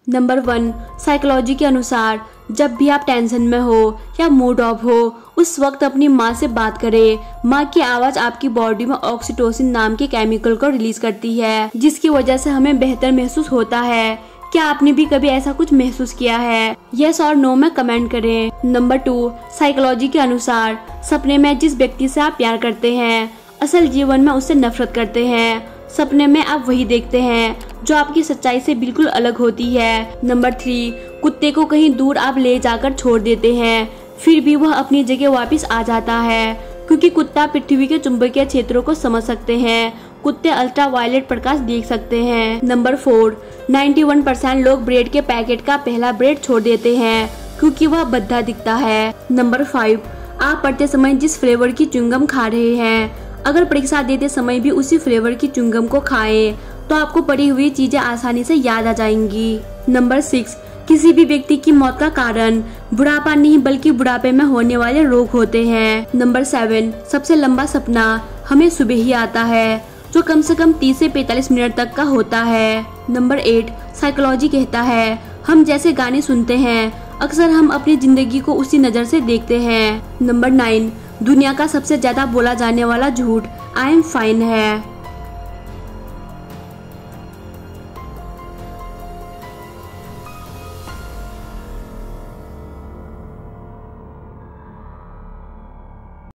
Number 1, psychology के अनुसार जब भी आप टेंशन में हो या मूड ऑफ हो उस वक्त अपनी माँ से बात करें। माँ की आवाज आपकी बॉडी में ऑक्सीटोसिन नाम के केमिकल को रिलीज करती है, जिसकी वजह से हमें बेहतर महसूस होता है। क्या आपने भी कभी ऐसा कुछ महसूस किया है? यस और नो में कमेंट करें। नंबर 2, साइकोलॉजी के अनुसार सपने में जिस व्यक्ति से आप प्यार करते हैं असल जीवन में उससे नफरत करते हैं। सपने में आप वही देखते हैं जो आपकी सच्चाई से बिल्कुल अलग होती है। नंबर 3, कुत्ते को कहीं दूर आप ले जाकर छोड़ देते हैं फिर भी वह अपनी जगह वापस आ जाता है, क्योंकि कुत्ता पृथ्वी के चुंबकीय क्षेत्रों को समझ सकते हैं। कुत्ते अल्ट्रावायलेट प्रकाश देख सकते हैं। नंबर 4, 91% लोग ब्रेड के पैकेट का पहला ब्रेड छोड़ देते हैं क्योंकि वह भद्दा दिखता है। नंबर 5, आप पढ़ते समय जिस फ्लेवर की च्युइंगम खा रहे हैं अगर परीक्षा देते समय भी उसी फ्लेवर की च्युइंगम को खाएं तो आपको पढ़ी हुई चीजें आसानी से याद आ जाएंगी। नंबर 6, किसी भी व्यक्ति की मौत का कारण बुढ़ापा नहीं बल्कि बुढ़ापे में होने वाले रोग होते हैं। नंबर 7, सबसे लंबा सपना हमें सुबह ही आता है जो कम से कम 30 से 45 मिनट तक का होता है। नंबर 8, साइकोलॉजी कहता है हम जैसे गाने सुनते हैं अक्सर हम अपनी जिंदगी को उसी नजर से देखते हैं। नंबर 9, दुनिया का सबसे ज्यादा बोला जाने वाला झूठ आई एम फाइन है।